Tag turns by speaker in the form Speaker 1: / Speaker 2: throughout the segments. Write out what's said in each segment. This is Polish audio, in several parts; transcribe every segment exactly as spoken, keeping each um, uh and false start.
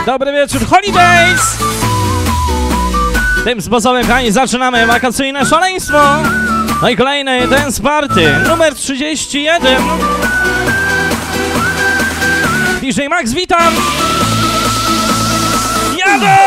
Speaker 1: Dobry wieczór, Holidays! Tym sposobem, kochani, zaczynamy wakacyjne szaleństwo. No i kolejny Dance Party, numer trzydzieści jeden. D J Max, witam! Jadę!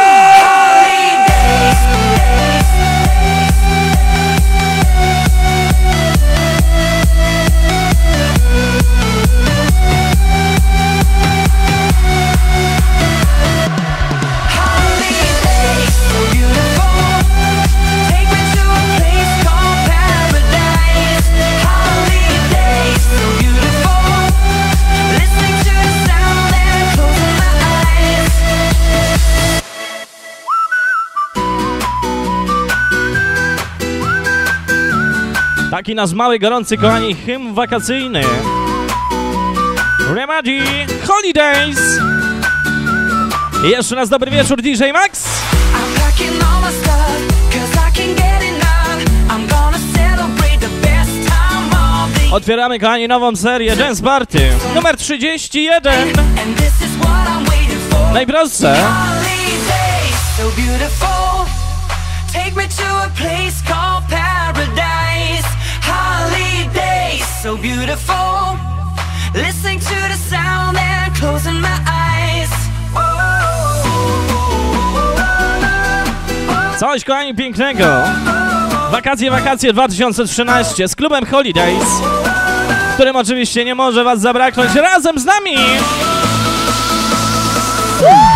Speaker 1: Taki nasz mały, gorący, kochani, hymn wakacyjny. Remedy, Holidays. I jeszcze raz dobry wieczór, D J Max. Otwieramy, kochani, nową serię Dance Party, numer trzydzieści jeden. Najprostsze. So beautiful, listening to the sound and closing my eyes. Coś, kochani, pięknego. Wakacje, wakacje dwa tysiące trzynaście z klubem Holidays, którym oczywiście nie może was zabraknąć razem z nami.